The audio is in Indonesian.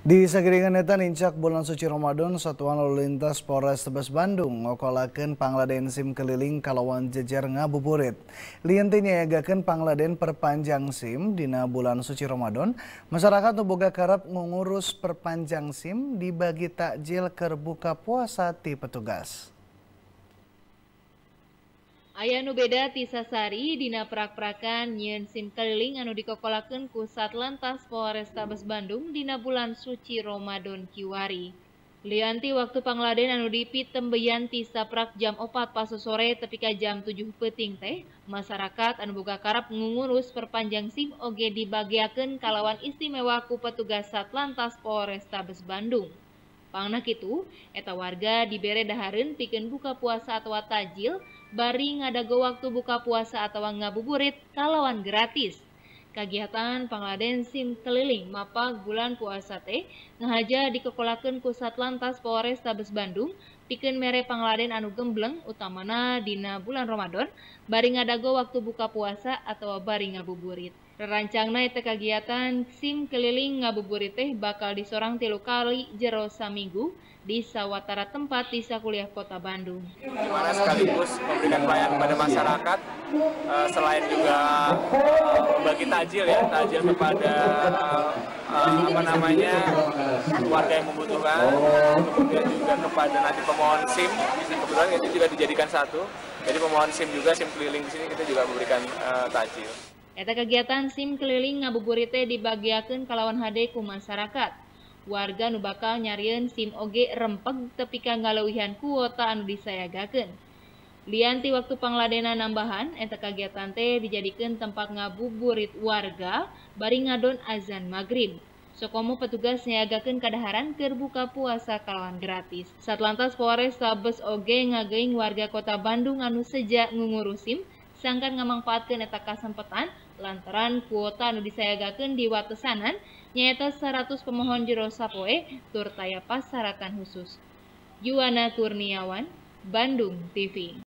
Di Sagiringan Eta Nincak bulan suci Ramadan, Satuan Lalu Lintas Polres Tebes Bandung ngokolakeun pangladen SIM keliling kalawan jejer ngabuburit. Lieu teu nyayagakeun pangladen perpanjang SIM dina bulan suci Ramadan, masyarakat nu boga karep ngurus perpanjang SIM dibagi takjil keur buka puasa ti petugas. Aya nu beda ti sasari dina prak-prakan nyieun SIM keliling anu dikokolakeun ku Satlantas Polres Tabes Bandung dina bulan suci Ramadan kiwari. Lianti waktu pangladen anu dipitembeyan ti saprak jam 4 pas sore tepi ka jam 7 peuting teh, masyarakat anu boga karep ngurus perpanjang SIM oge dibagiakeun kalawan istimewa ku petugas Satlantas Polres Tabes Bandung. Pangna kitu, eta warga dibere dahareun pikeun buka puasa atawa tajil, bari ngadago waktu buka puasa atawa ngabuburit kalawan gratis. Kagiatan pangladen SIM keliling mapag bulan puasa teh ngahaja dikokolakeun ku Satlantas Polres Tabes Bandung pikeun mere pangladen anu gembleng utamana dina bulan Ramadan bari ngadago waktu buka puasa atawa bari ngabuburit. Rerancangna eta kagiatan SIM keliling ngabuburit teh bakal disorang 3 kali jero saminggu di sawatara tempat di sakuliah Kota Bandung. Dimana sekaligus memberikan pelayanan kepada masyarakat, selain juga bagi takjil kepada warga yang membutuhkan, kemudian juga kepada nanti pemohon SIM, kebetulan itu juga dijadikan satu. Jadi pemohon SIM juga SIM keliling di sini kita juga memberikan takjil. Eta kegiatan SIM keliling ngabuburit teh dibagiakeun kalawan hade ku masyarakat. Warga nu bakal nyarieun SIM oge rempeg tepi ka ngaleuwihan kuota anu disayagakeun. Lianti waktu pangladena nambahan, eta kegiatan teh dijadikeun tempat ngabuburit warga bari ngadon azan maghrib. Sokomo petugas nyayagakeun kadaharan keur buka puasa kalawan gratis. Satlantas Polres Tabes oge ngageuing warga Kota Bandung anu seja ngungurus SIM sangkan ngamangpaatkeun eta kasempetan lantaran kuota anu disayagakeun di watesanan nyaeta 100 pemohon jero sapoe tur taya pasyaratan khusus. Yuwana Kurniawan, Bandung TV.